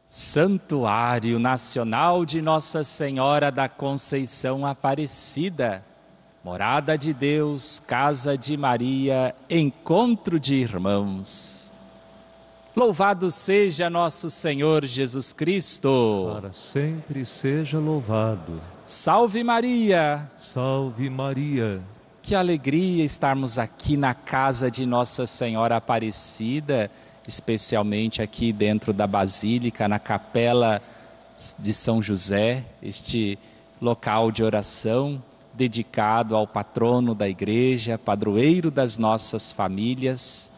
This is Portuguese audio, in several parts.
Santuário Nacional de Nossa Senhora da Conceição Aparecida, Morada de Deus, Casa de Maria, Encontro de Irmãos. Louvado seja nosso Senhor Jesus Cristo. Para sempre seja louvado. Salve Maria! Salve Maria! Que alegria estarmos aqui na casa de Nossa Senhora Aparecida, especialmente aqui dentro da Basílica, na Capela de São José, este local de oração dedicado ao patrono da igreja, padroeiro das nossas famílias.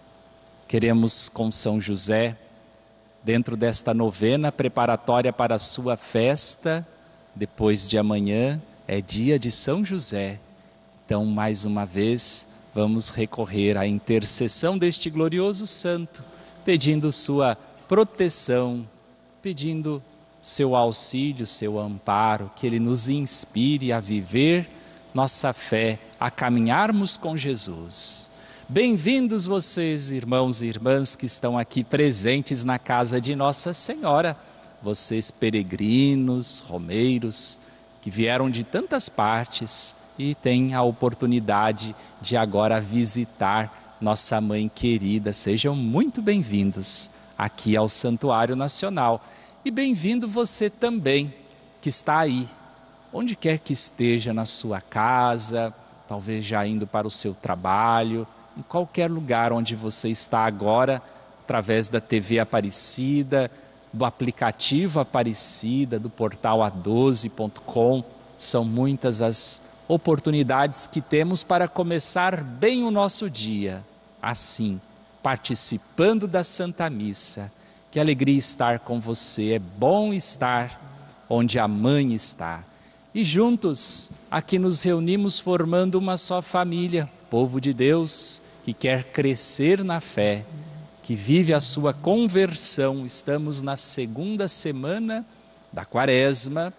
Queremos com São José, dentro desta novena preparatória para a sua festa, depois de amanhã é dia de São José. Então, mais uma vez, vamos recorrer à intercessão deste glorioso santo, pedindo sua proteção, pedindo seu auxílio, seu amparo, que ele nos inspire a viver nossa fé, a caminharmos com Jesus. Bem-vindos vocês, irmãos e irmãs que estão aqui presentes na casa de Nossa Senhora, vocês peregrinos, romeiros, que vieram de tantas partes e têm a oportunidade de agora visitar nossa mãe querida. Sejam muito bem-vindos aqui ao Santuário Nacional. E bem-vindo você também, que está aí, onde quer que esteja, na sua casa, talvez já indo para o seu trabalho, em qualquer lugar onde você está agora, através da TV Aparecida, do aplicativo Aparecida, do portal a12.com, são muitas as oportunidades que temos para começar bem o nosso dia, assim, participando da Santa Missa. Que alegria estar com você, é bom estar onde a mãe está. E juntos, aqui nos reunimos formando uma só família, povo de Deus, que quer crescer na fé, que vive a sua conversão. Estamos na segunda semana da Quaresma.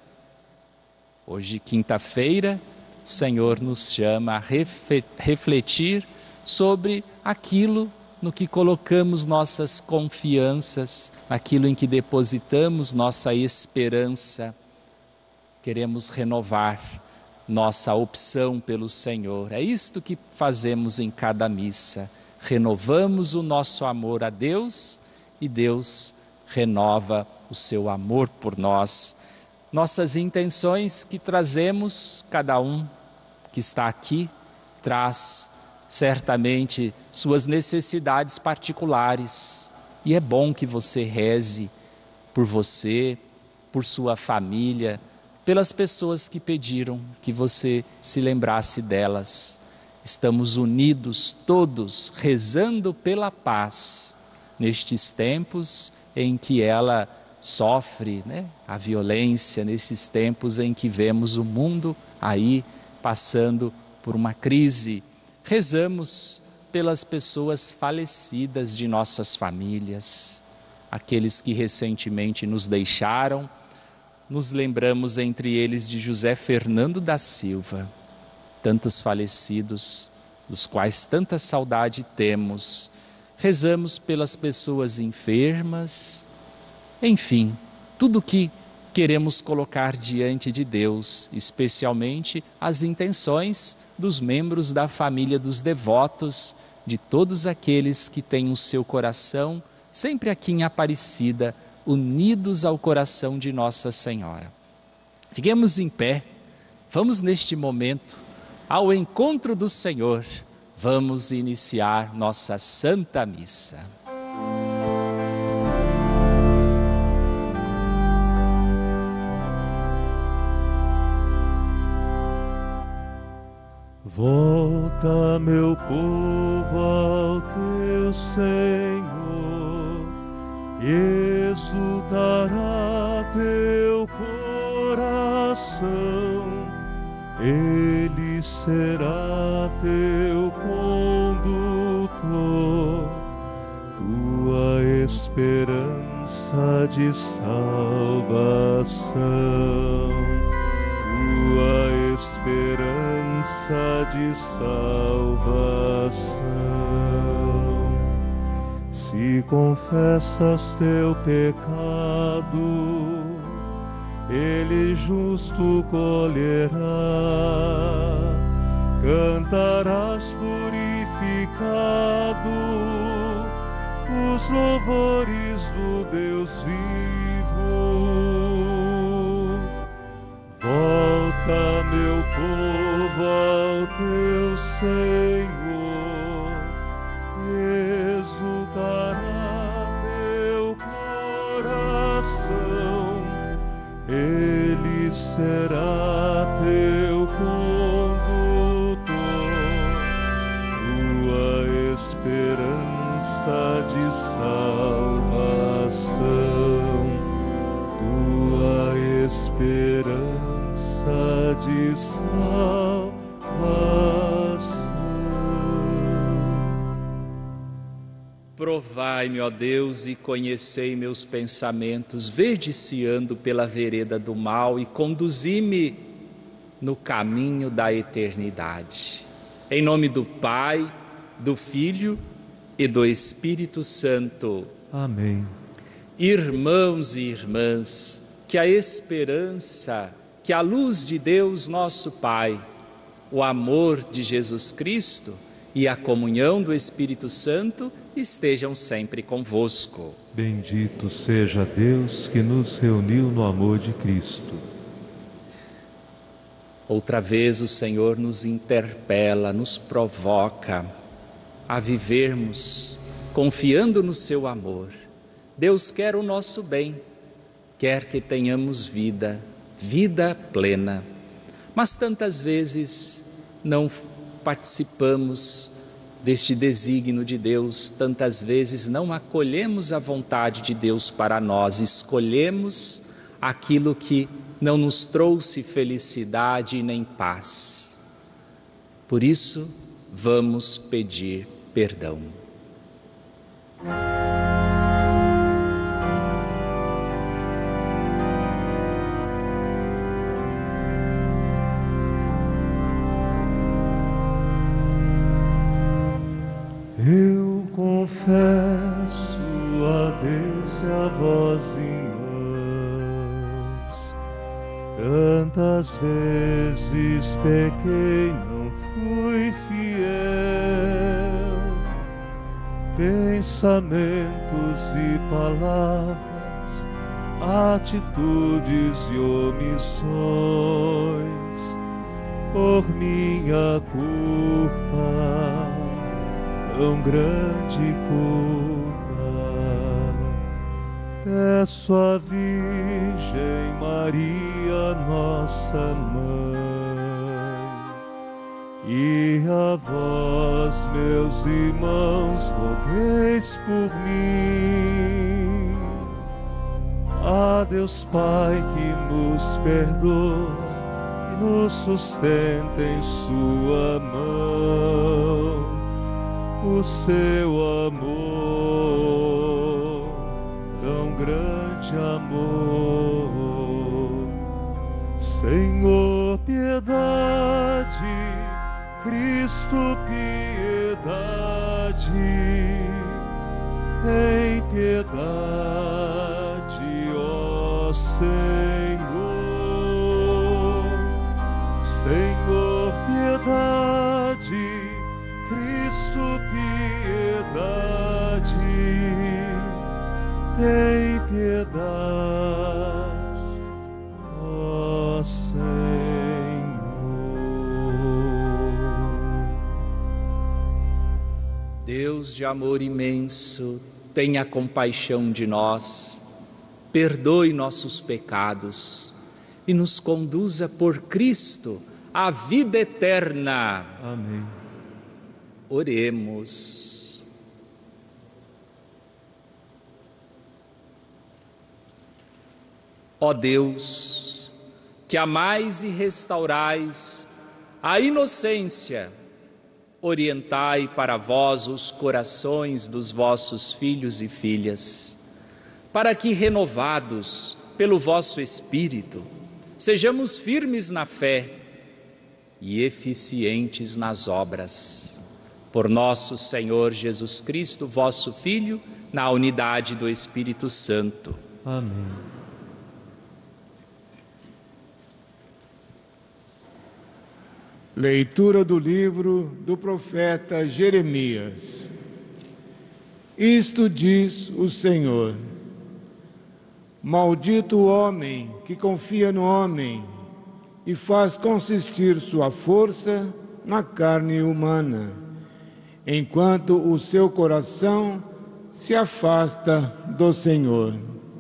Hoje, quinta-feira, o Senhor nos chama a refletir sobre aquilo no que colocamos nossas confianças, aquilo em que depositamos nossa esperança. Queremos renovar nossa opção pelo Senhor. É isto que fazemos em cada missa. Renovamos o nosso amor a Deus e Deus renova o seu amor por nós. Nossas intenções que trazemos, cada um que está aqui, traz certamente suas necessidades particulares. E é bom que você reze por você, por sua família, pelas pessoas que pediram que você se lembrasse delas. Estamos unidos todos, rezando pela paz, nestes tempos em que ela sofre, a violência, nesses tempos em que vemos o mundo aí passando por uma crise. Rezamos pelas pessoas falecidas de nossas famílias, aqueles que recentemente nos deixaram. Nos lembramos entre eles de José Fernando da Silva, tantos falecidos, dos quais tanta saudade temos. Rezamos pelas pessoas enfermas, enfim, tudo que queremos colocar diante de Deus, especialmente as intenções dos membros da família dos devotos, de todos aqueles que têm o seu coração sempre aqui em Aparecida, unidos ao coração de Nossa Senhora. Fiquemos em pé, vamos neste momento ao encontro do Senhor, vamos iniciar nossa Santa Missa. Volta, meu povo, ao teu Senhor, exultará teu coração, Ele será teu condutor, tua esperança de salvação, tua esperança de salvação. Se confessas teu pecado, Ele justo colherá. Cantarás purificado os louvores do Deus vivo. Volta, meu povo, ao teu Senhor, exultará teu coração, Ele será teu condutor, tua esperança de salvação, tua esperança de salvação. Provai-me, ó Deus, e conhecei meus pensamentos, vede se ando pela vereda do mal e conduzi-me no caminho da eternidade. Em nome do Pai, do Filho e do Espírito Santo. Amém. Irmãos e irmãs, que a esperança, que a luz de Deus nosso Pai, o amor de Jesus Cristo e a comunhão do Espírito Santo estejam sempre convosco. Bendito seja Deus que nos reuniu no amor de Cristo. Outra vez o Senhor nos interpela, nos provoca a vivermos confiando no seu amor. Deus quer o nosso bem, quer que tenhamos vida plena. Mas tantas vezes não participamos deste desígnio de Deus, tantas vezes não acolhemos a vontade de Deus para nós, escolhemos aquilo que não nos trouxe felicidade e nem paz. Por isso, vamos pedir perdão. Eu confesso a Deus e a vós, irmãos, tantas vezes pequei, não fui fiel, pensamentos e palavras, atitudes e omissões, por minha culpa, tão grande culpa. Peço à Virgem Maria, nossa Mãe, e a vós, meus irmãos, rogueis por mim. A Deus Pai que nos perdoa e nos sustenta em sua mão, o seu amor, tão grande amor. Senhor, piedade, Cristo, piedade, tem piedade, ó Senhor. Senhor, piedade, Cristo, piedade, tem piedade, ó Senhor. Deus de amor imenso, tenha compaixão de nós, perdoe nossos pecados e nos conduza por Cristo à vida eterna. Amém. Oremos. Ó Deus, que amais e restaurais a inocência, orientai para vós os corações dos vossos filhos e filhas, para que, renovados pelo vosso Espírito, sejamos firmes na fé e eficientes nas obras. Por nosso Senhor Jesus Cristo, vosso Filho, na unidade do Espírito Santo. Amém. Leitura do livro do profeta Jeremias. Isto diz o Senhor: maldito o homem que confia no homem e faz consistir sua força na carne humana, enquanto o seu coração se afasta do Senhor.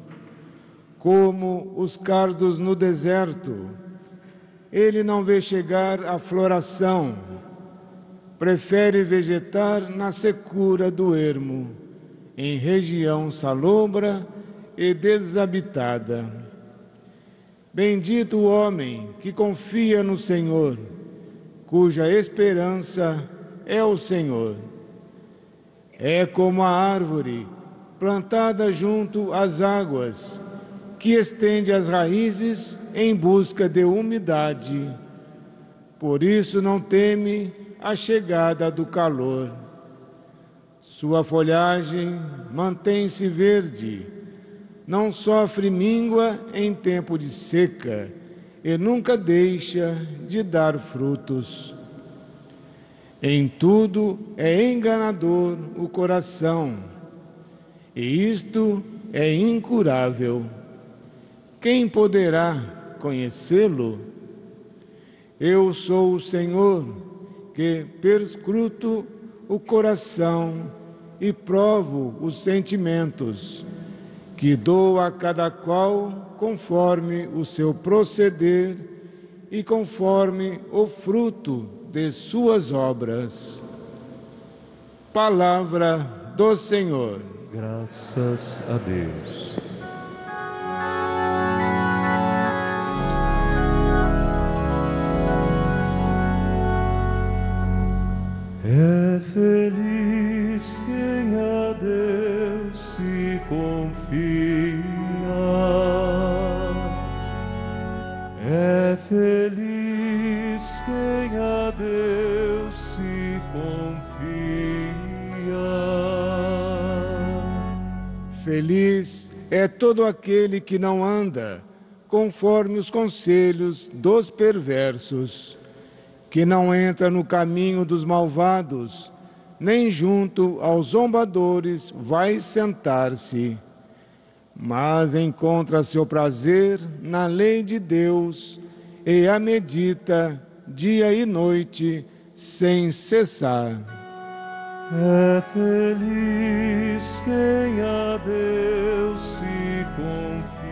Como os cardos no deserto, ele não vê chegar a floração, prefere vegetar na secura do ermo, em região salobra e desabitada. Bendito o homem que confia no Senhor, cuja esperança é o Senhor. É como a árvore plantada junto às águas, que estende as raízes em busca de umidade. Por isso não teme a chegada do calor. Sua folhagem mantém-se verde, não sofre míngua em tempo de seca e nunca deixa de dar frutos. Em tudo é enganador o coração, e isto é incurável. Quem poderá conhecê-lo? Eu sou o Senhor, que perscruto o coração e provo os sentimentos, que dou a cada qual conforme o seu proceder e conforme o fruto de suas obras. Palavra do Senhor. Graças a Deus. É feliz quem a Deus se confia. É feliz quem a Deus se confia. Feliz é todo aquele que não anda conforme os conselhos dos perversos, que não entra no caminho dos malvados, nem junto aos zombadores vai sentar-se, mas encontra seu prazer na lei de Deus e a medita dia e noite sem cessar. É feliz quem a Deus se confia.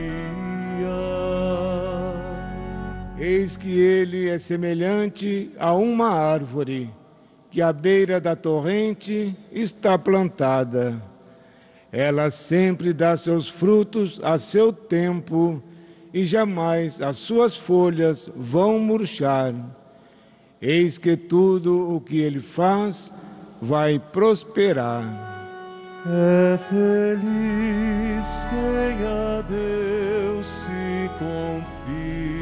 Eis que ele é semelhante a uma árvore, que à beira da torrente está plantada. Ela sempre dá seus frutos a seu tempo, e jamais as suas folhas vão murchar. Eis que tudo o que ele faz vai prosperar. É feliz quem a Deus se confia.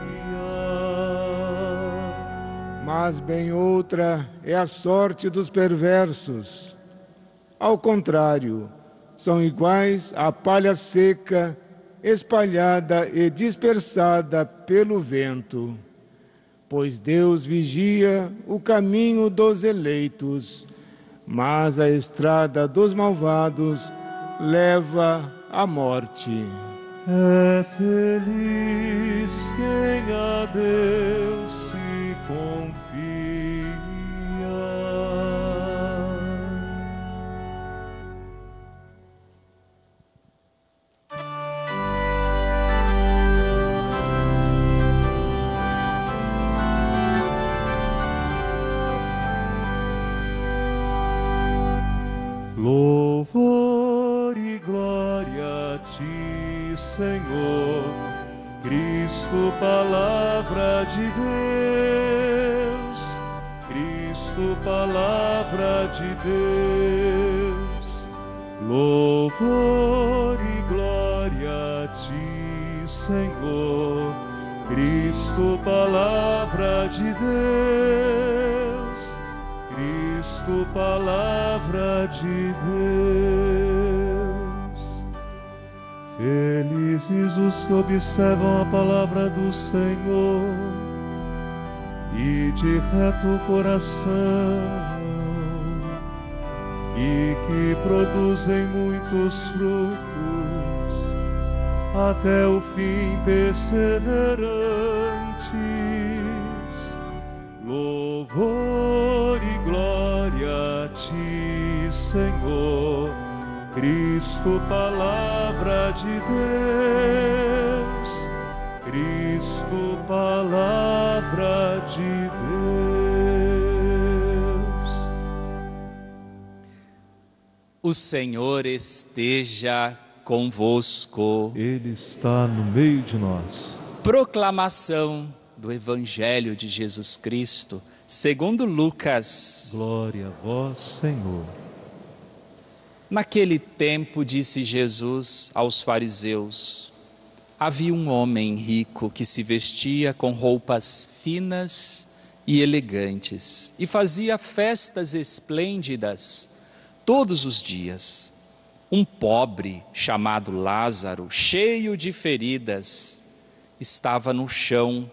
Mas bem outra é a sorte dos perversos. Ao contrário, são iguais à palha seca, espalhada e dispersada pelo vento. Pois Deus vigia o caminho dos eleitos, mas a estrada dos malvados leva à morte. É feliz quem a Deus se confia. Louvor e glória a ti, Senhor, Cristo, palavra de Deus, Cristo, palavra de Deus. Louvor e glória a ti, Senhor, Cristo, palavra de Deus, Cristo, Cristo, palavra de Deus. Felizes os que observam a palavra do Senhor e de reto coração, e que produzem muitos frutos até o fim perseverantes. Louvor e glória a ti, Senhor, Cristo, palavra de Deus. Cristo, palavra de Deus. O Senhor esteja convosco. Ele está no meio de nós. Proclamação do Evangelho de Jesus Cristo, segundo Lucas. Glória a vós, Senhor. Naquele tempo disse Jesus aos fariseus: havia um homem rico que se vestia com roupas finas e elegantes e fazia festas esplêndidas todos os dias. Um pobre chamado Lázaro, cheio de feridas, estava no chão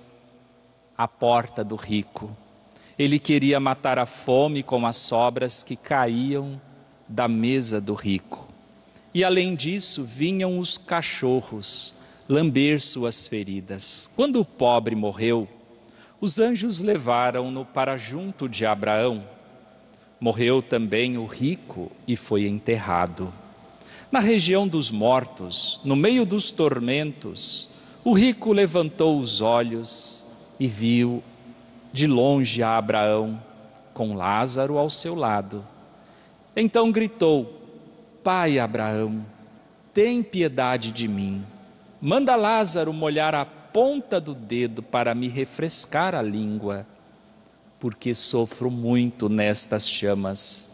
à porta do rico. Ele queria matar a fome com as sobras que caíam da mesa do rico. E além disso, vinham os cachorros lamber suas feridas. Quando o pobre morreu, os anjos levaram-no para junto de Abraão. Morreu também o rico e foi enterrado. Na região dos mortos, no meio dos tormentos, o rico levantou os olhos e viu de longe a Abraão, com Lázaro ao seu lado. Então gritou: Pai Abraão, tem piedade de mim. Manda Lázaro molhar a ponta do dedo para me refrescar a língua, porque sofro muito nestas chamas.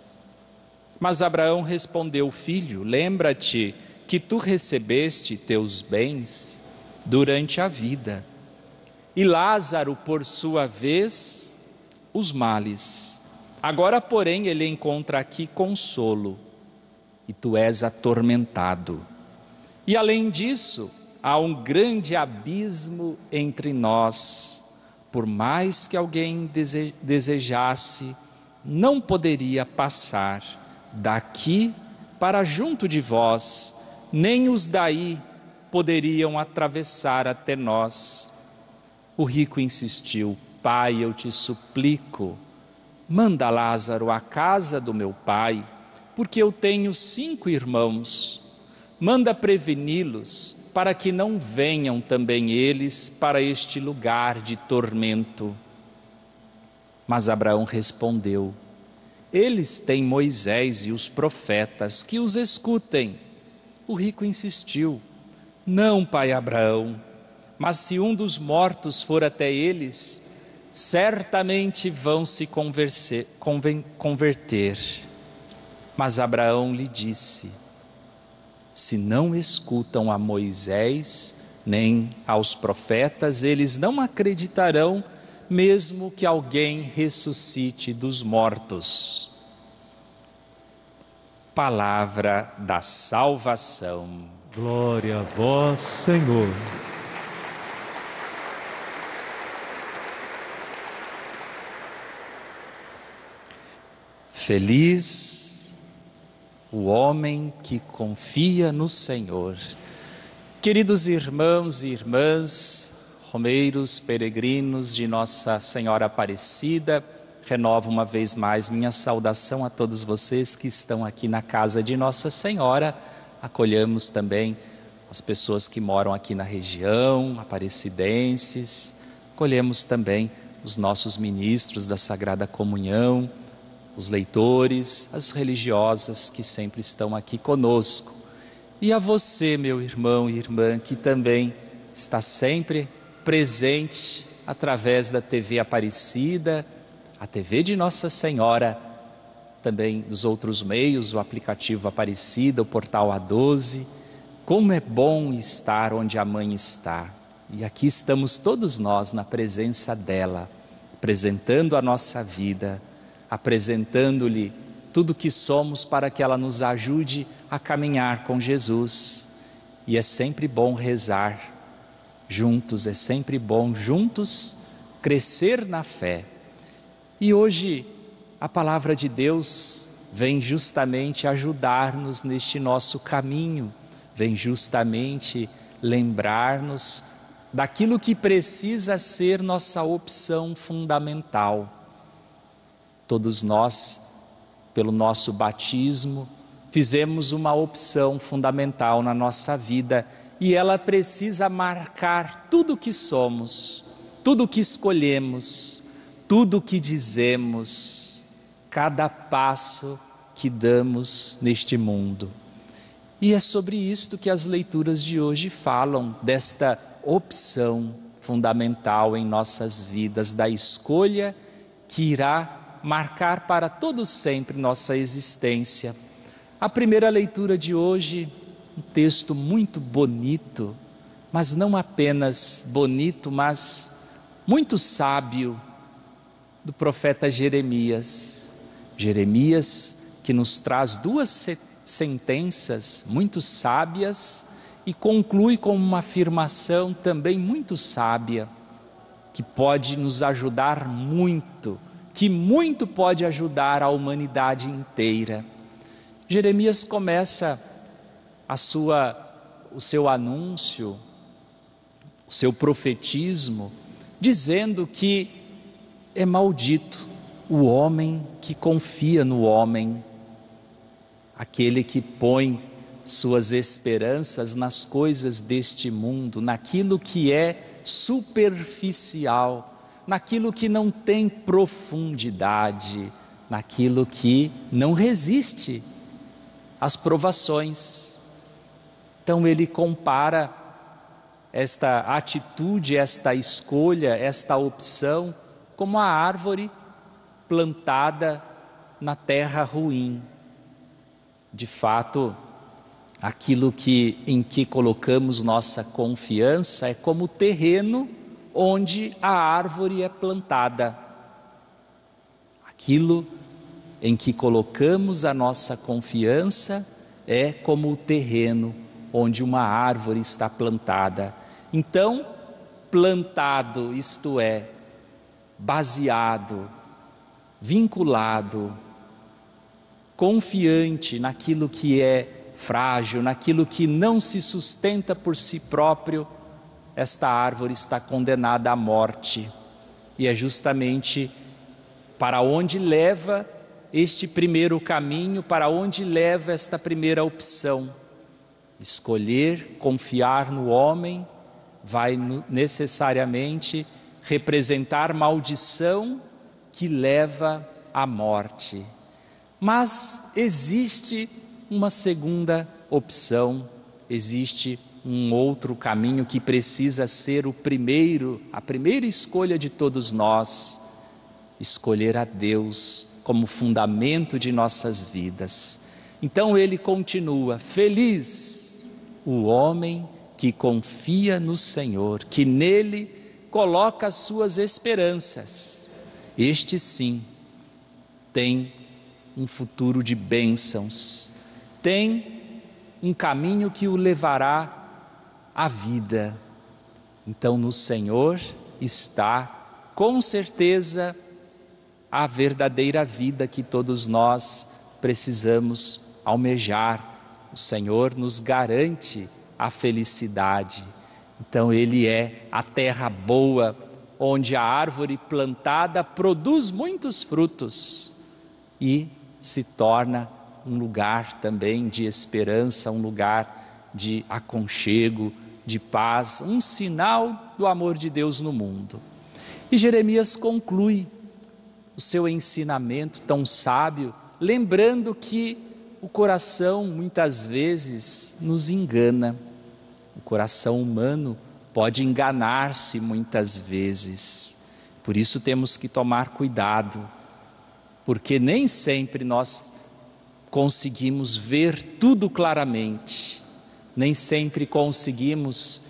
Mas Abraão respondeu: Filho, lembra-te que tu recebeste teus bens durante a vida, e Lázaro, por sua vez, os males. Agora, porém, ele encontra aqui consolo, e tu és atormentado. E além disso, há um grande abismo entre nós. Por mais que alguém desejasse, não poderia passar daqui para junto de vós, nem os daí poderiam atravessar até nós. O rico insistiu: Pai, eu te suplico, manda Lázaro à casa do meu pai, porque eu tenho 5 irmãos. Manda preveni-los, para que não venham também eles para este lugar de tormento. Mas Abraão respondeu: Eles têm Moisés e os profetas, que os escutem. O rico insistiu: Não, pai Abraão, mas se um dos mortos for até eles, certamente vão se converter. Mas Abraão lhe disse: Se não escutam a Moisés nem aos profetas, eles não acreditarão, mesmo que alguém ressuscite dos mortos. Palavra da salvação. Glória a vós, Senhor. Feliz o homem que confia no Senhor. Queridos irmãos e irmãs, romeiros, peregrinos de Nossa Senhora Aparecida, renovo uma vez mais minha saudação a todos vocês que estão aqui na casa de Nossa Senhora. Acolhemos também as pessoas que moram aqui na região, aparecidenses. Acolhemos também os nossos ministros da Sagrada Comunhão, os leitores, as religiosas que sempre estão aqui conosco. E a você, meu irmão e irmã, que também está sempre presente através da TV Aparecida, a TV de Nossa Senhora, também dos outros meios, o aplicativo Aparecida, o portal A12. Como é bom estar onde a Mãe está. E aqui estamos todos nós na presença dela, apresentando a nossa vida, apresentando-lhe tudo que somos para que ela nos ajude a caminhar com Jesus. E é sempre bom rezar juntos, é sempre bom juntos crescer na fé. E hoje a palavra de Deus vem justamente ajudar-nos neste nosso caminho, vem justamente lembrar-nos daquilo que precisa ser nossa opção fundamental. Todos nós, pelo nosso batismo, fizemos uma opção fundamental na nossa vida e ela precisa marcar tudo o que somos, tudo o que escolhemos, tudo o que dizemos, cada passo que damos neste mundo. E é sobre isto que as leituras de hoje falam, desta opção fundamental em nossas vidas, da escolha que irá marcar para todo sempre nossa existência. A primeira leitura de hoje, um texto muito bonito, mas não apenas bonito, mas muito sábio, do profeta Jeremias. Jeremias, que nos traz duas sentenças muito sábias e conclui com uma afirmação também muito sábia, que pode nos ajudar muito, que muito pode ajudar a humanidade inteira. Jeremias começa o seu anúncio, o seu profetismo, dizendo que é maldito o homem que confia no homem, aquele que põe suas esperanças nas coisas deste mundo, naquilo que é superficial, naquilo que não tem profundidade, naquilo que não resiste às provações. Então ele compara esta atitude, esta escolha, esta opção como a árvore plantada na terra ruim. De fato, aquilo em que colocamos nossa confiança é como o terreno onde a árvore é plantada. Aquilo em que colocamos a nossa confiança é como o terreno onde uma árvore está plantada. Então, plantado, isto é, baseado, vinculado, confiante naquilo que é frágil, naquilo que não se sustenta por si próprio, esta árvore está condenada à morte. E é justamente para onde leva este primeiro caminho, para onde leva esta primeira opção. Escolher confiar no homem vai necessariamente representar maldição que leva à morte. Mas existe uma segunda opção, existe um outro caminho que precisa ser a primeira escolha de todos nós: escolher a Deus como fundamento de nossas vidas. Então ele continua: feliz o homem que confia no Senhor, que nele coloca as suas esperanças. Este sim tem um futuro de bênçãos, tem um caminho que o levará à vida. Então no Senhor está com certeza a verdadeira vida que todos nós precisamos almejar. O Senhor nos garante a felicidade. Então ele é a terra boa, onde a árvore plantada produz muitos frutos e se torna um lugar também de esperança, um lugar de aconchego, de paz, um sinal do amor de Deus no mundo. E Jeremias conclui o seu ensinamento tão sábio, lembrando que o coração muitas vezes nos engana. O coração humano pode enganar-se muitas vezes. Por isso temos que tomar cuidado, porque nem sempre nós conseguimos ver tudo claramente, nem sempre conseguimos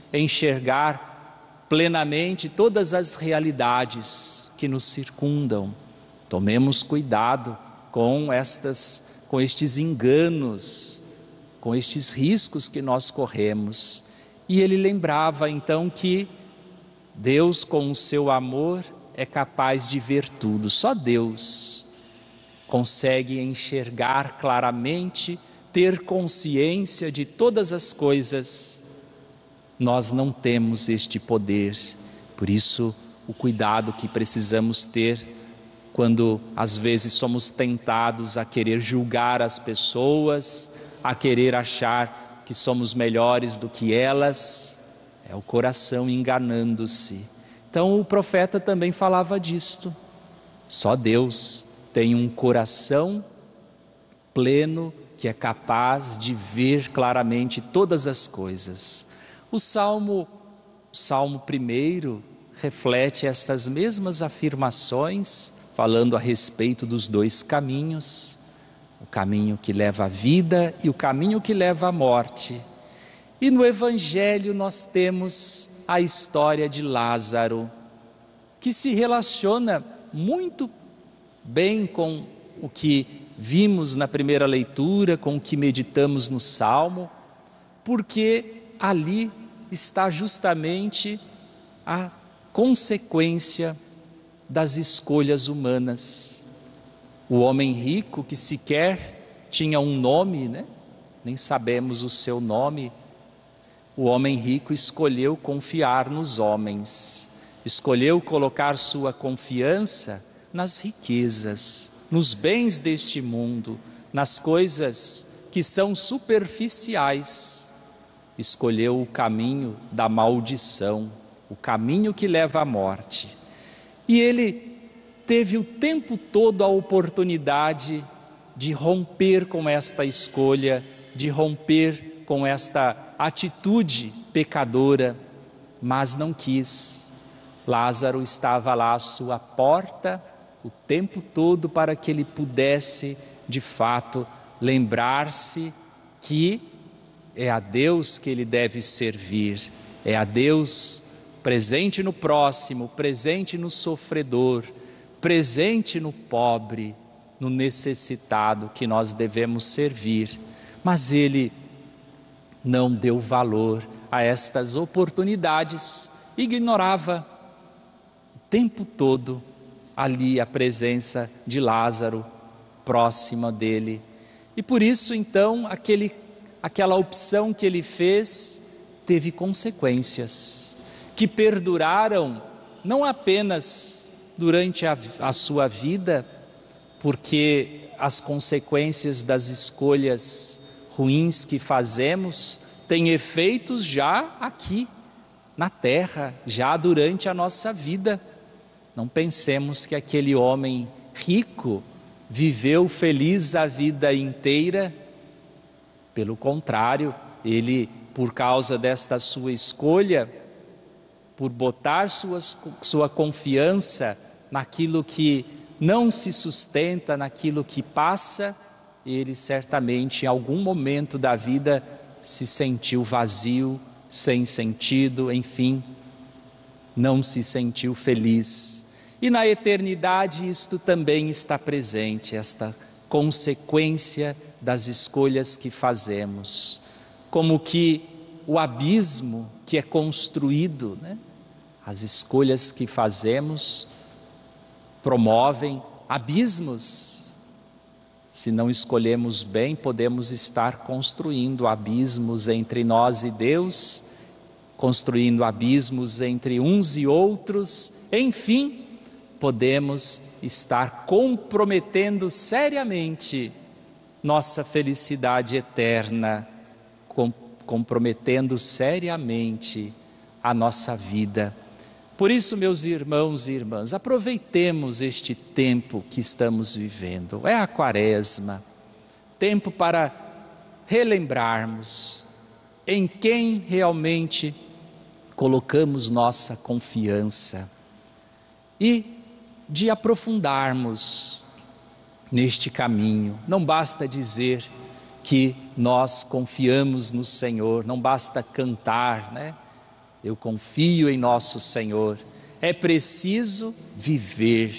enxergar plenamente todas as realidades que nos circundam. Tomemos cuidado com estes enganos, com estes riscos que nós corremos. E ele lembrava então que Deus, com o seu amor, é capaz de ver tudo. Só Deus consegue enxergar claramente, ter consciência de todas as coisas. Nós não temos este poder. Por isso, o cuidado que precisamos ter quando às vezes somos tentados a querer julgar as pessoas, a querer achar que somos melhores do que elas, é o coração enganando-se. Então o profeta também falava disto. Só Deus tem um coração pleno que é capaz de ver claramente todas as coisas. O Salmo 1 reflete estas mesmas afirmações, falando a respeito dos dois caminhos, o caminho que leva à vida e o caminho que leva à morte. E no Evangelho nós temos a história de Lázaro, que se relaciona muito bem com o que vimos na primeira leitura, com o que meditamos no Salmo, porque ali está justamente a consequência das escolhas humanas. O homem rico, que sequer tinha um nome, nem sabemos o seu nome, o homem rico escolheu confiar nos homens, escolheu colocar sua confiança nas riquezas, nos bens deste mundo, nas coisas que são superficiais. Escolheu o caminho da maldição, o caminho que leva à morte. E ele teve o tempo todo a oportunidade de romper com esta escolha, de romper com esta atitude pecadora, mas não quis. Lázaro estava lá à sua porta o tempo todo para que ele pudesse, de fato, lembrar-se que é a Deus que ele deve servir, é a Deus presente no próximo, presente no sofredor, presente no pobre, no necessitado que nós devemos servir. Mas ele não deu valor a estas oportunidades, ignorava o tempo todo ali a presença de Lázaro próxima dele. E por isso então aquela opção que ele fez teve consequências que perduraram não apenas durante a sua vida, porque as consequências das escolhas ruins que fazemos têm efeitos já aqui na terra, já durante a nossa vida. Não pensemos que aquele homem rico viveu feliz a vida inteira. Pelo contrário, ele, por causa desta sua escolha, por botar sua confiança naquilo que não se sustenta, naquilo que passa, ele certamente em algum momento da vida se sentiu vazio, sem sentido, enfim, não se sentiu feliz. E na eternidade isto também está presente, esta consequência das escolhas que fazemos, como que o abismo que é construído, as escolhas que fazemos promovem abismos. Se não escolhemos bem, podemos estar construindo abismos entre nós e Deus, construindo abismos entre uns e outros, enfim, podemos estar comprometendo seriamente nossa felicidade eterna, comprometendo seriamente a nossa vida. Por isso, meus irmãos e irmãs, aproveitemos este tempo que estamos vivendo. É a Quaresma, tempo para relembrarmos em quem realmente colocamos nossa confiança e de aprofundarmos neste caminho. Não basta dizer que nós confiamos no Senhor, não basta cantar, Eu confio em nosso Senhor. É preciso viver,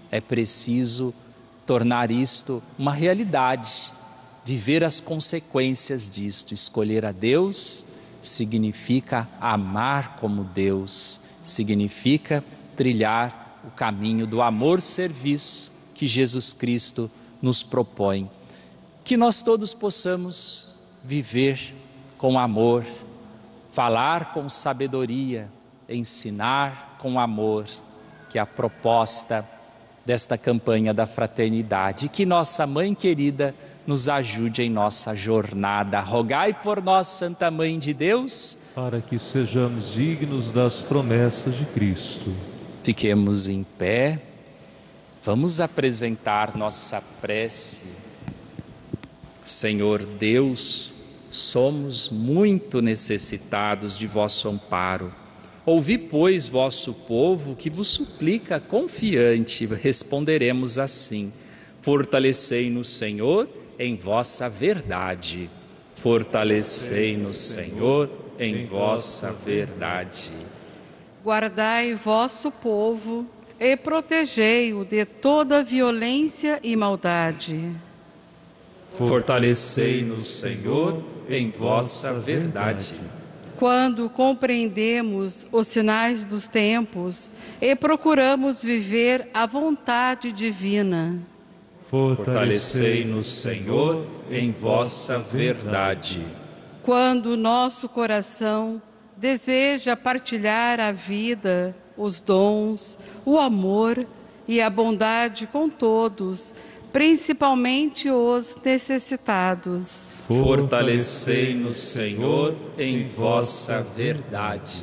É preciso tornar isto uma realidade, viver as consequências disto. Escolher a Deus significa amar como Deus, significa trilhar o caminho do amor-serviço que Jesus Cristo nos propõe. Que nós todos possamos viver com amor, falar com sabedoria, ensinar com amor, que é a proposta desta campanha da fraternidade. Que nossa Mãe querida nos ajude em nossa jornada. Rogai por nós, Santa Mãe de Deus, para que sejamos dignos das promessas de Cristo. Fiquemos em pé, vamos apresentar nossa prece. Senhor Deus, somos muito necessitados de vosso amparo. Ouvi, pois, vosso povo que vos suplica confiante, responderemos assim: fortalecei-nos, Senhor, em vossa verdade. Fortalecei-nos, Senhor, em vossa verdade. Guardai vosso povo e protegei-o de toda violência e maldade. Fortalecei-nos, Senhor, em vossa verdade. Quando compreendemos os sinais dos tempos e procuramos viver a vontade divina. Fortalecei-nos, Senhor, em vossa verdade. Quando nosso coração deseja partilhar a vida, os dons, o amor e a bondade com todos, principalmente os necessitados. Fortalecei-nos, Senhor, em vossa verdade.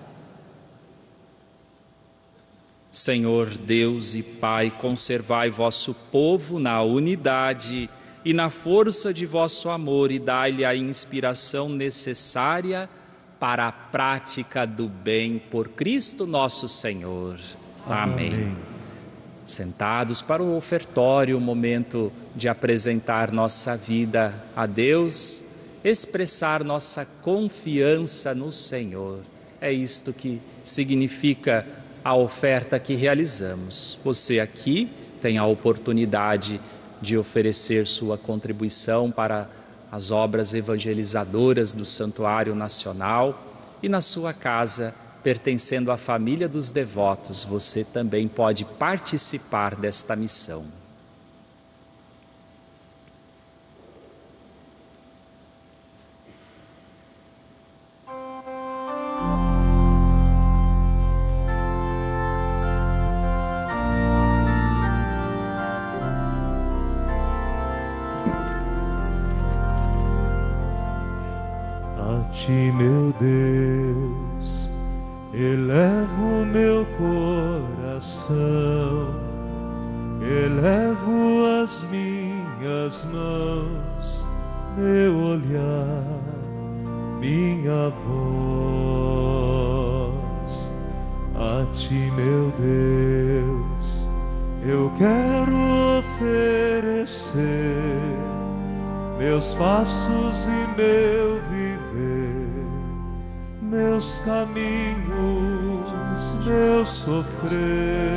Senhor Deus e Pai, conservai vosso povo na unidade e na força de vosso amor e dai-lhe a inspiração necessária para a prática do bem por Cristo nosso Senhor. Amém. Sentados para o ofertório, o momento de apresentar nossa vida a Deus, expressar nossa confiança no Senhor. É isto que significa a oferta que realizamos. Você aqui tem a oportunidade de oferecer sua contribuição para as obras evangelizadoras do Santuário Nacional e na sua casa, pertencendo à família dos devotos, você também pode participar desta missão. A ti, meu Deus, elevo meu coração, elevo as minhas mãos, meu olhar, minha voz. A ti, meu Deus, eu quero oferecer meus passos e meu viver, meus caminhos, meu sofrer.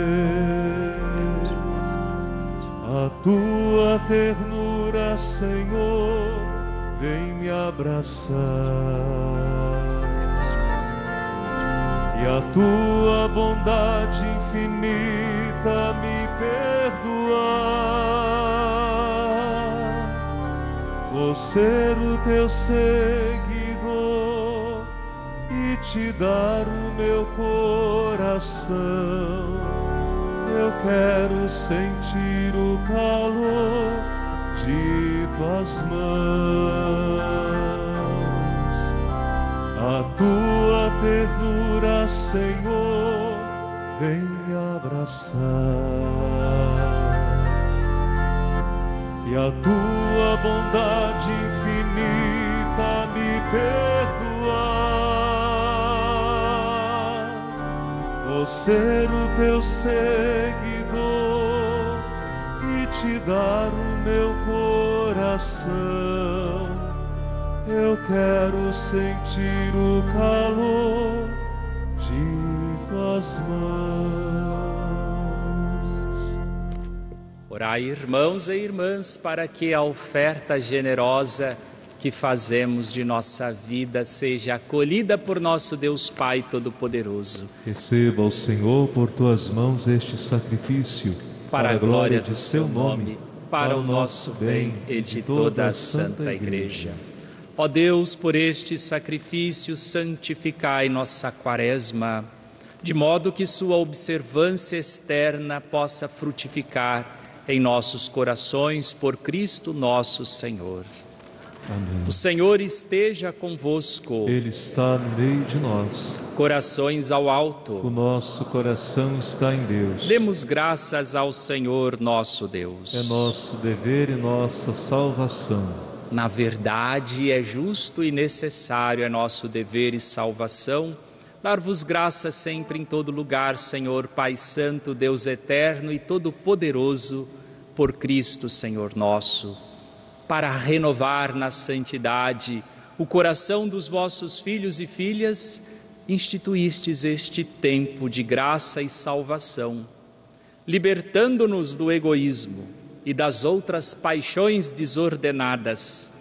A tua ternura, Senhor, vem me abraçar, e a tua bondade infinita me perdoar. Vou ser o teu seguidor e te dar o meu coração. Eu quero sentir o calor de tuas mãos. A tua ternura, Senhor, vem me abraçar, e a tua bondade infinita me perdoar. Vou ser o teu seguidor e te dar o meu coração. Eu quero sentir o calor de tuas mãos. Orai, irmãos e irmãs, para que a oferta generosa que fazemos de nossa vida seja acolhida por nosso Deus Pai Todo-Poderoso. Receba o Senhor por tuas mãos este sacrifício, para a glória do seu nome, para o nosso bem e de toda a Santa Igreja. Ó Deus, por este sacrifício, santificai nossa quaresma, de modo que sua observância externa possa frutificar em nossos corações por Cristo nosso Senhor. Amém. O Senhor esteja convosco. Ele está no meio de nós. Corações ao alto. O nosso coração está em Deus. Demos graças ao Senhor nosso Deus. É nosso dever e nossa salvação. Na verdade, é justo e necessário, é nosso dever e salvação, dar-vos graças sempre em todo lugar, Senhor, Pai Santo, Deus eterno e todo-poderoso, por Cristo, Senhor nosso, para renovar na santidade o coração dos vossos filhos e filhas, instituístes este tempo de graça e salvação, libertando-nos do egoísmo e das outras paixões desordenadas,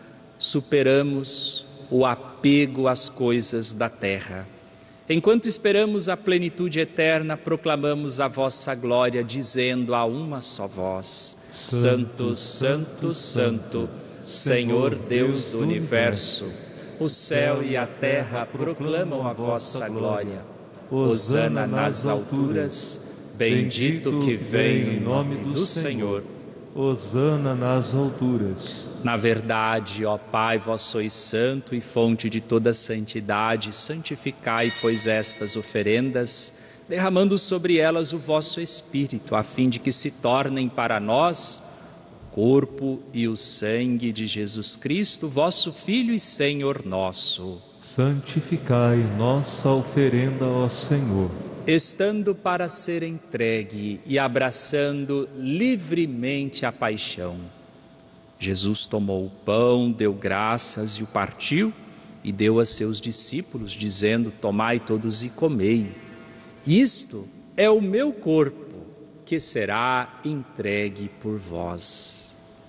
superamos o apego às coisas da terra. Enquanto esperamos a plenitude eterna, proclamamos a vossa glória, dizendo a uma só voz: Santo, Santo, Santo, Senhor Deus do Universo, o céu e a terra proclamam a vossa glória. Hosana nas alturas, bendito que vem em nome do Senhor. Hosana nas alturas. Na verdade, ó Pai, vós sois santo e fonte de toda santidade, santificai, pois, estas oferendas, derramando sobre elas o vosso Espírito, a fim de que se tornem para nós o corpo e o sangue de Jesus Cristo, vosso Filho e Senhor nosso. Santificai nossa oferenda, ó Senhor. Estando para ser entregue e abraçando livremente a paixão, Jesus tomou o pão, deu graças e o partiu e deu a seus discípulos, dizendo: tomai todos e comei. Isto é o meu corpo, que será entregue por vós.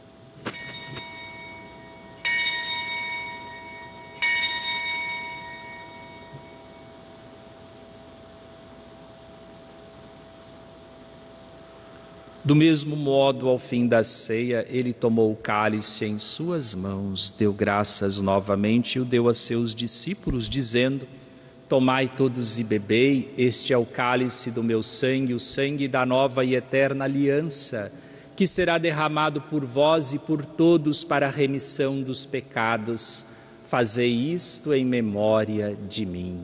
Do mesmo modo, ao fim da ceia, ele tomou o cálice em suas mãos, deu graças novamente e o deu a seus discípulos, dizendo: tomai todos e bebei, este é o cálice do meu sangue, o sangue da nova e eterna aliança, que será derramado por vós e por todos para a remissão dos pecados. Fazei isto em memória de mim.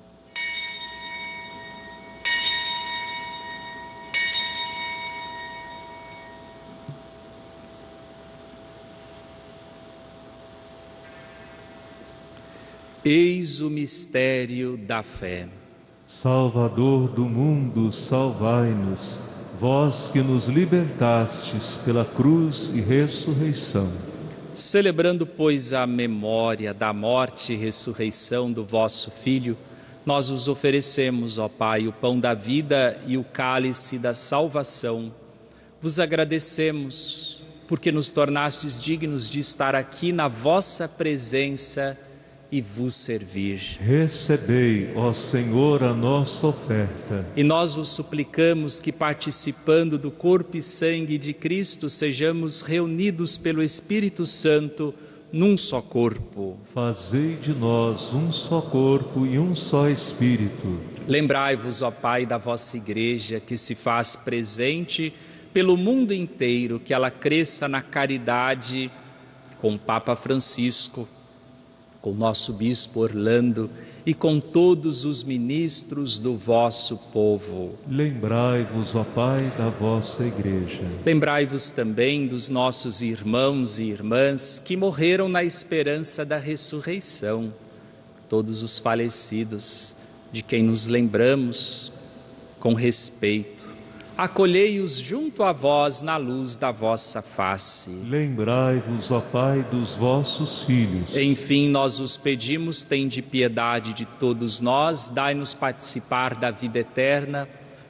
Eis o mistério da fé. Salvador do mundo, salvai-nos, vós que nos libertastes pela cruz e ressurreição. Celebrando, pois, a memória da morte e ressurreição do vosso Filho, nós os oferecemos, ó Pai, o pão da vida e o cálice da salvação. Vos agradecemos, porque nos tornastes dignos de estar aqui na vossa presença e vos servir. Recebei, ó Senhor, a nossa oferta. E nós vos suplicamos que, participando do corpo e sangue de Cristo, sejamos reunidos pelo Espírito Santo num só corpo. Fazei de nós um só corpo e um só Espírito. Lembrai-vos, ó Pai, da vossa Igreja, que se faz presente pelo mundo inteiro, que ela cresça na caridade com o Papa Francisco, com o nosso Bispo Orlando e com todos os ministros do vosso povo. Lembrai-vos, ó Pai, da vossa Igreja. Lembrai-vos também dos nossos irmãos e irmãs que morreram na esperança da ressurreição, todos os falecidos, de quem nos lembramos com respeito. Acolhei-os junto a vós na luz da vossa face. Lembrai-vos, ó Pai, dos vossos filhos. Enfim, nós os pedimos, tende piedade de todos nós, dai-nos participar da vida eterna,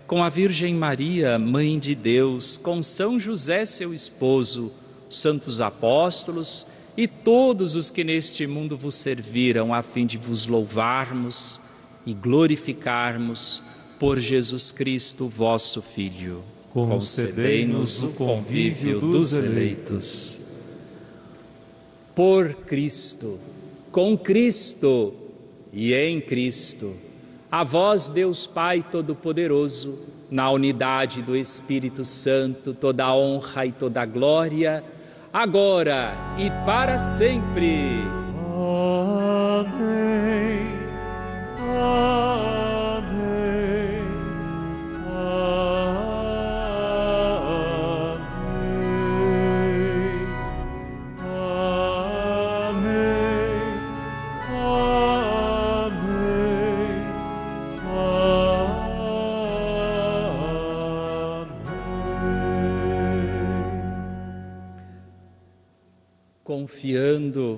com a Virgem Maria, Mãe de Deus, com São José, seu esposo, santos apóstolos e todos os que neste mundo vos serviram, a fim de vos louvarmos e glorificarmos por Jesus Cristo, vosso Filho. Concedei-nos o convívio dos eleitos. Por Cristo, com Cristo e em Cristo, a vós, Deus Pai Todo-Poderoso, na unidade do Espírito Santo, toda a honra e toda a glória, agora e para sempre. Amém. Amém. Confiando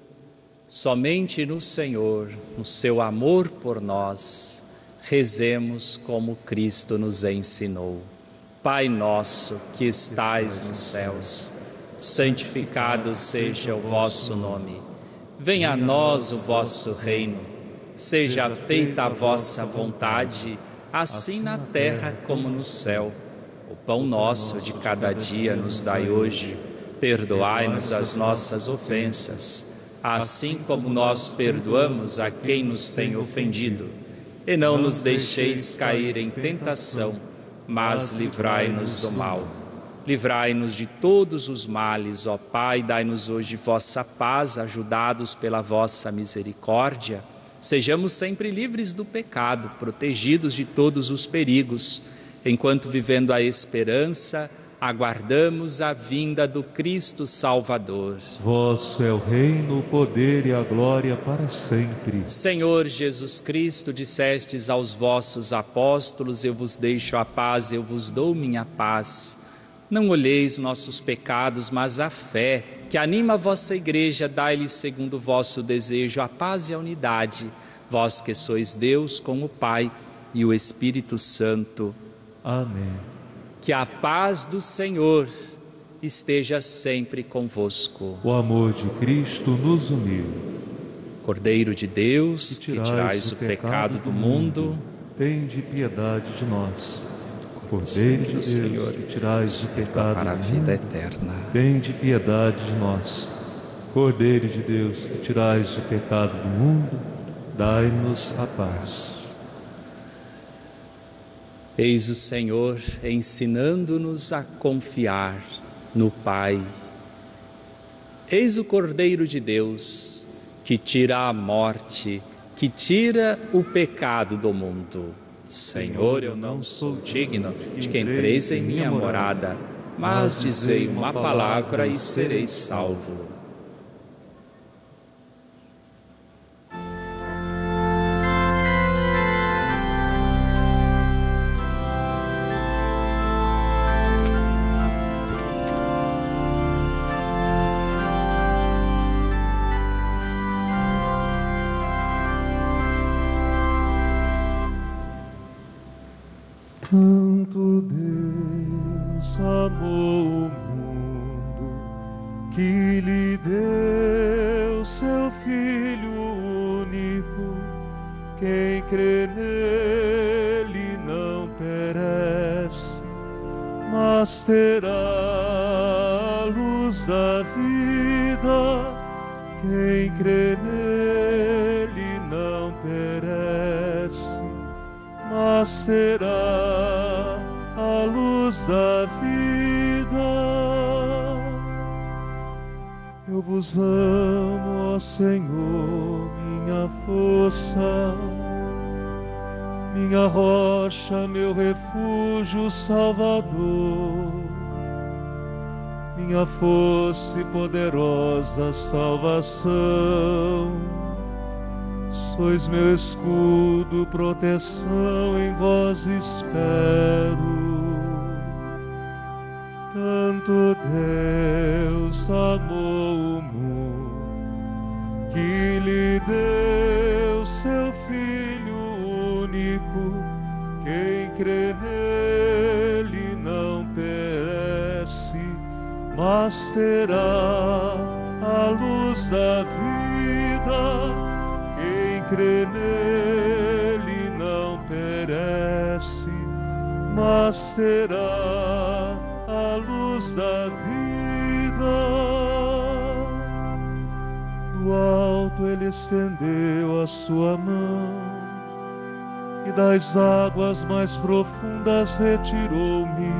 somente no Senhor, no seu amor por nós, rezemos como Cristo nos ensinou. Pai nosso que estais nos céus, santificado seja o vosso nome. Venha a nós o vosso reino. Seja feita a vossa vontade, assim na terra como no céu. O pão nosso de cada dia nos dai hoje. Perdoai-nos as nossas ofensas, assim como nós perdoamos a quem nos tem ofendido. E não nos deixeis cair em tentação, mas livrai-nos do mal. Livrai-nos de todos os males, ó Pai, dai-nos hoje vossa paz, ajudados pela vossa misericórdia. Sejamos sempre livres do pecado, protegidos de todos os perigos, enquanto vivendo a esperança, aguardamos a vinda do Cristo Salvador. Vosso é o reino, o poder e a glória para sempre. Senhor Jesus Cristo, dissestes aos vossos apóstolos: eu vos deixo a paz, eu vos dou minha paz. Não olheis nossos pecados, mas a fé que anima a vossa igreja, dai-lhes segundo o vosso desejo a paz e a unidade. Vós que sois Deus com o Pai e o Espírito Santo. Amém. Que a paz do Senhor esteja sempre convosco. O amor de Cristo nos uniu. Cordeiro de Deus, que tirais o pecado do mundo, tende piedade de nós. Cordeiro de Deus, Senhor, que tirais o pecado para a do vida mundo, eterna. tende piedade de nós. Cordeiro de Deus, que tirais o pecado do mundo, dai-nos a paz. Eis o Senhor ensinando-nos a confiar no Pai. Eis o Cordeiro de Deus que tira a morte, que tira o pecado do mundo. Senhor, eu não sou digno de que entreis em minha morada, mas dizei uma palavra e sereis salvo. Tanto Deus amou o mundo que lhe deu seu Filho único. Quem crê nele não perece, mas terá a luz da vida. Quem crê nele não perece, mas terá a luz da vida. Eu vos amo, ó Senhor, minha força, minha rocha, meu refúgio, Salvador, minha força e poderosa salvação. Sois meu escudo, proteção, em vós espero. Tanto Deus amou o mundo que lhe deu seu Filho único. Quem crê nele não perece, mas terá a luz da vida. Quem crê nele não perece, mas terá a luz da vida. Do alto ele estendeu a sua mão e das águas mais profundas retirou-me.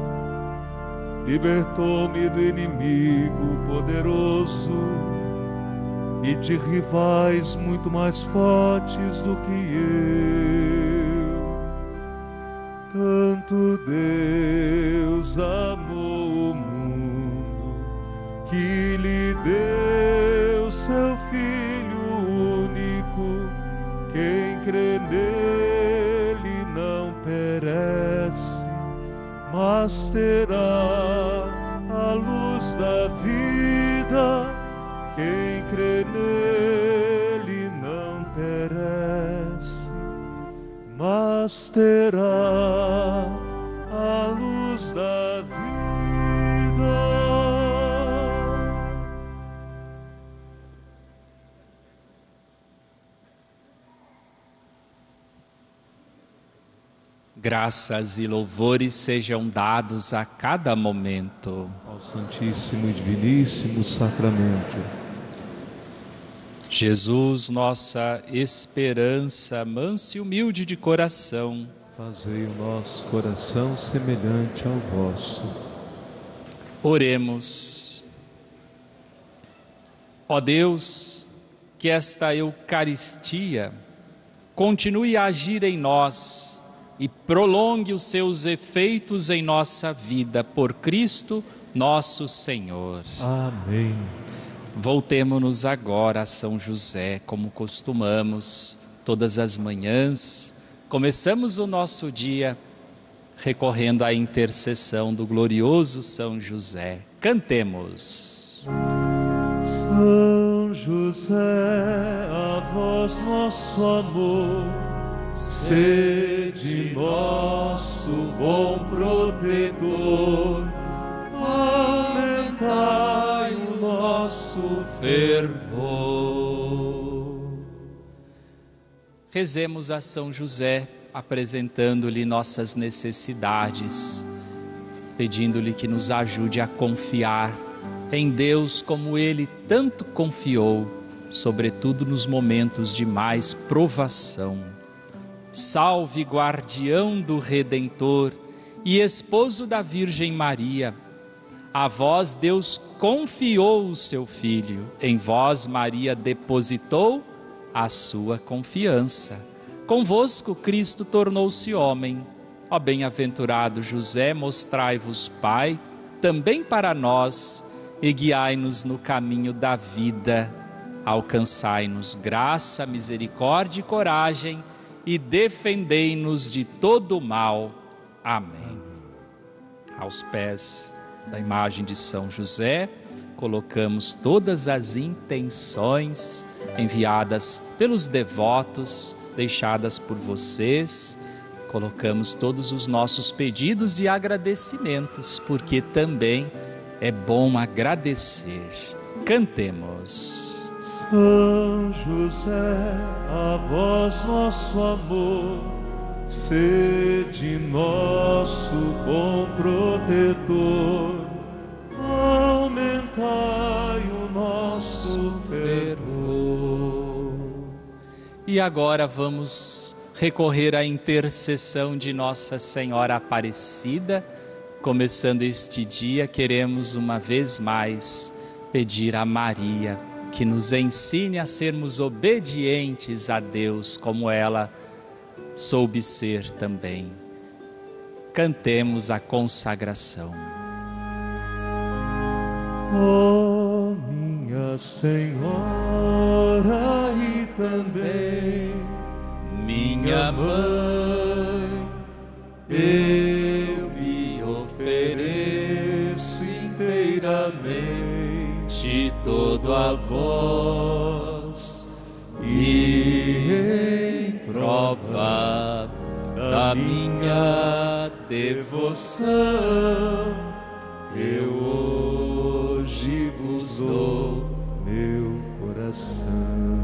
Libertou-me do inimigo poderoso e de rivais muito mais fortes do que eu. Tanto Deus amou o mundo que lhe deu seu Filho único. Quem crê nele não perece, mas terá a luz da vida. Quem crê nele não perece, mas terá a luz da vida. Graças e louvores sejam dados a cada momento ao Santíssimo e Diviníssimo Sacramento. Jesus, nossa esperança, manso e humilde de coração, fazei o nosso coração semelhante ao vosso. Oremos. Ó Deus, que esta Eucaristia continue a agir em nós e prolongue os seus efeitos em nossa vida, por Cristo nosso Senhor. Amém. Voltemo-nos agora a São José, como costumamos, todas as manhãs. Começamos o nosso dia recorrendo à intercessão do glorioso São José. Cantemos. São José, a vós nosso amor, sede nosso bom protetor, aumentai o nosso fervor. Rezemos a São José, apresentando-lhe nossas necessidades, pedindo-lhe que nos ajude a confiar em Deus como Ele tanto confiou, sobretudo nos momentos de mais provação. Salve, guardião do Redentor e esposo da Virgem Maria. A vós Deus confiou o seu Filho, em vós Maria depositou a sua confiança. Convosco Cristo tornou-se homem. Ó bem-aventurado José, mostrai-vos Pai, também para nós, e guiai-nos no caminho da vida. Alcançai-nos graça, misericórdia e coragem, e defendei-nos de todo o mal. Amém. Aos pés da imagem de São José, colocamos todas as intenções enviadas pelos devotos, deixadas por vocês. Colocamos todos os nossos pedidos e agradecimentos, porque também é bom agradecer. Cantemos. São José, a vós nosso amor, sede nosso bom protetor, aumentai o nosso fervor. E agora vamos recorrer à intercessão de Nossa Senhora Aparecida. Começando este dia, queremos uma vez mais pedir a Maria que nos ensine a sermos obedientes a Deus, como ela soube ser também. Cantemos a consagração. Ó minha Senhora e também minha mãe, eu me ofereço inteiramente todo a vós, e em prova da minha devoção, eu hoje vos dou meu coração.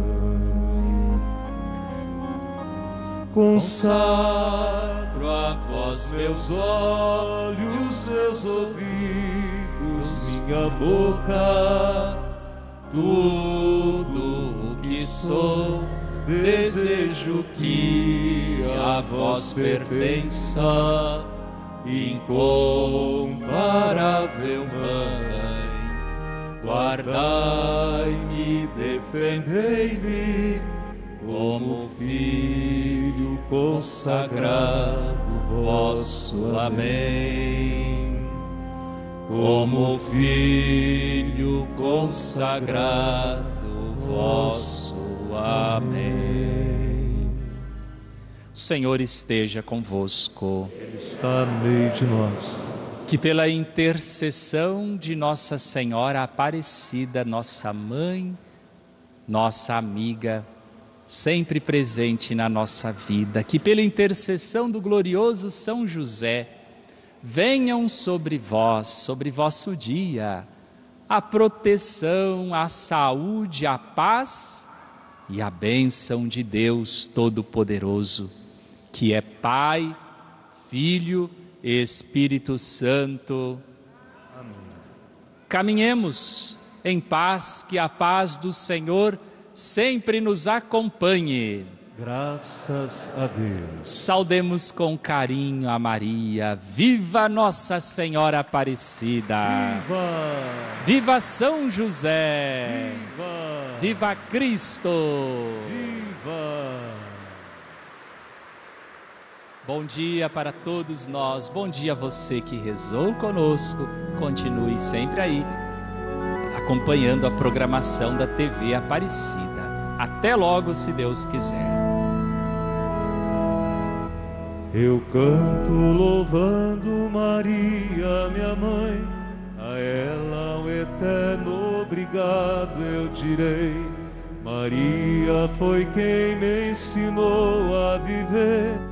Consagro a vós meus olhos, meus ouvidos, minha boca, tudo o que sou. Desejo que a vós pertença, incomparável Mãe. Guardai-me, defendei-me, como filho consagrado vosso. Amém. Como filho consagrado vosso. Amém. O Senhor esteja convosco. Ele está no meio de nós. Que pela intercessão de Nossa Senhora Aparecida, nossa mãe, nossa amiga, sempre presente na nossa vida, que pela intercessão do glorioso São José, venham sobre vós, sobre vosso dia, a proteção, a saúde, a paz e a bênção de Deus Todo-Poderoso, que é Pai, Filho e Espírito Santo. Amém. Caminhemos em paz, que a paz do Senhor sempre nos acompanhe. Graças a Deus. Saudemos com carinho a Maria. Viva Nossa Senhora Aparecida! Viva! Viva São José! Viva! Viva Cristo! Viva! Bom dia para todos nós. Bom dia a você que rezou conosco. Continue sempre aí, acompanhando a programação da TV Aparecida. Até logo, se Deus quiser. Eu canto louvando Maria, minha mãe, a ela um eterno obrigado eu direi. Maria foi quem me ensinou a viver,